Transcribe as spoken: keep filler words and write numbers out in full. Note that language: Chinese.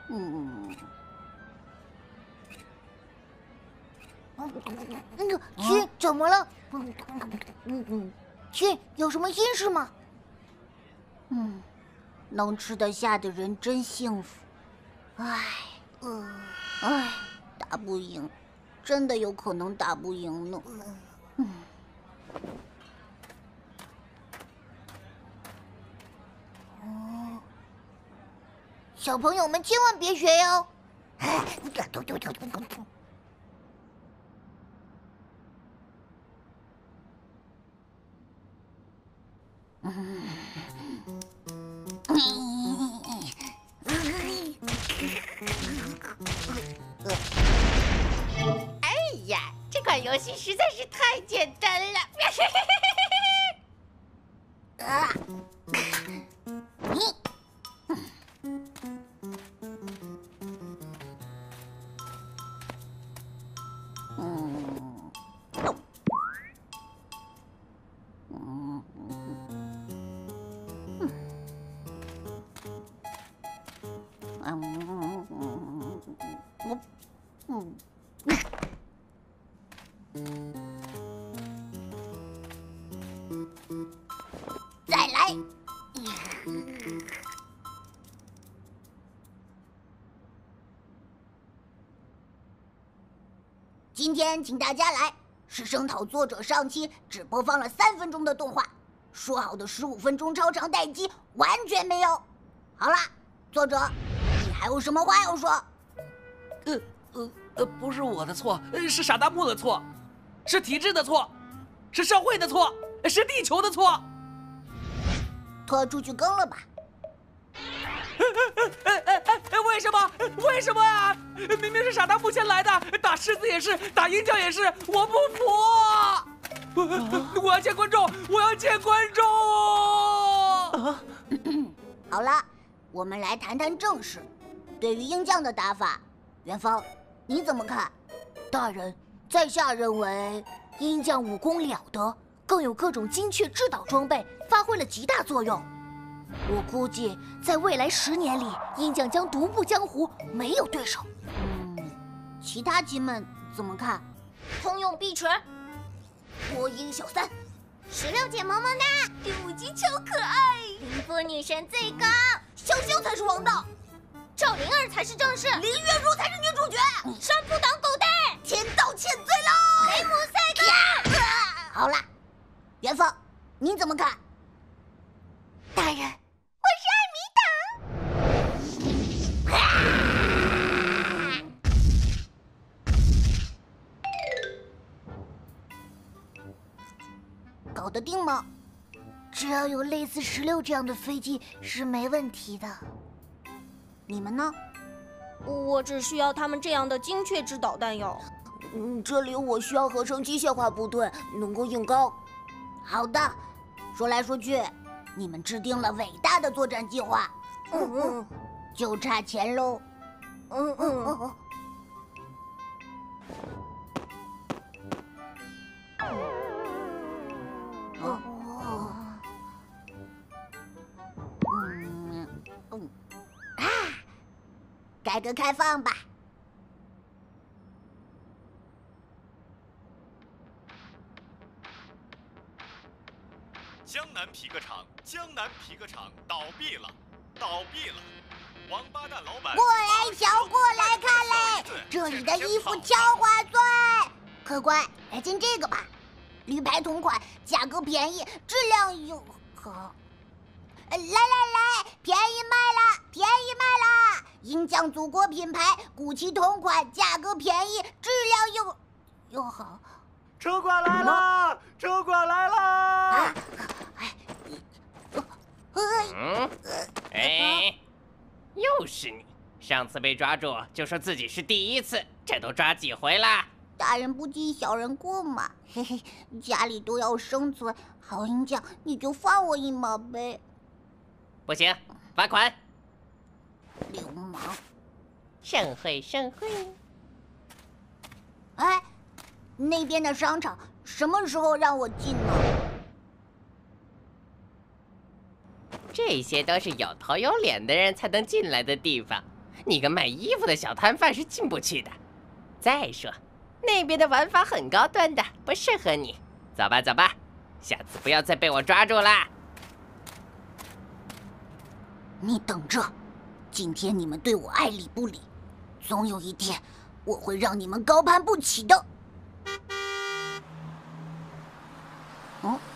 嗯。那个亲，怎么了？嗯嗯，亲，有什么心事吗？嗯，能吃得下的人真幸福。唉，嗯，唉，打不赢，真的有可能打不赢呢。嗯。哦，小朋友们千万别学哟。 哎呀，这款游戏实在是太简单了！ 啊！你，嗯，嗯，嗯，我，嗯。再来！今天请大家来，是声讨作者上期只播放了三分钟的动画，说好的十五分钟超长待机完全没有。好啦，作者，你还有什么话要说？ 呃呃呃，不是我的错，是傻大木的错，是体制的错，是社会的错，是地球的错。 拖出去更了吧？ 哎哎哎哎！为什么？为什么啊？明明是傻大木先来的，打狮子也是，打鹰将也是，我不服！啊、我要见观众，我要见观众！啊、 好了，我们来谈谈正事。对于鹰将的打法，元芳，你怎么看？ 大人，在下认为鹰将武功了得，更有各种精确制导装备，发挥了极大作用。我估计，在未来十年里，鹰将将独步江湖，没有对手。 嗯，其他亲们怎么看？ 通用碧池，火影小三， 石榴姐萌萌哒，绿母鸡超可爱，凌波女神最高， 香香才是王道， 赵灵儿才是正室， 林月如才是女主角， 山不挡狗带， 天道欠罪喽！ 黑姆赛格。 好啦，元芳，你怎么看？ 大人。 我是艾米党。 搞得定吗？ 只要有类似石榴这样的飞机是没问题的。 你们呢？ 我只需要他们这样的精确制导弹药。 嗯，这里我需要合成机械化部队，能够硬刚。 好的，说来说去，你们制定了伟大的作战计划， 嗯嗯， 就差钱喽。 嗯嗯。 哦哦哦。嗯嗯啊，改革开放吧。 江南皮革厂，江南皮革厂倒闭了，倒闭了！王八蛋老板， 过来，小过来看嘞，这里的衣服超划算。客官，来件这个吧，驴牌同款，价格便宜，质量又好。来来来，便宜卖了，便宜卖了！鹰将祖国品牌，古奇同款，价格便宜，质量又又好。 城管来了！城管来了！ 啊！哎， 嗯，哎，又是你！上次被抓住就说自己是第一次，这都抓几回啦？ 大人不计小人过嘛，嘿嘿，家里都要生存，好鹰将你就放我一马呗。 不行，罚款！ 流氓！ 盛会盛会！ 哎，那边的商场什么时候让我进呢？ 这些都是有头有脸的人才能进来的地方， 你个卖衣服的小摊贩是进不去的。再说，那边的玩法很高端的，不适合你。走吧，走吧，下次不要再被我抓住啦。 你等着，今天你们对我爱理不理，总有一天我会让你们高攀不起的。嗯。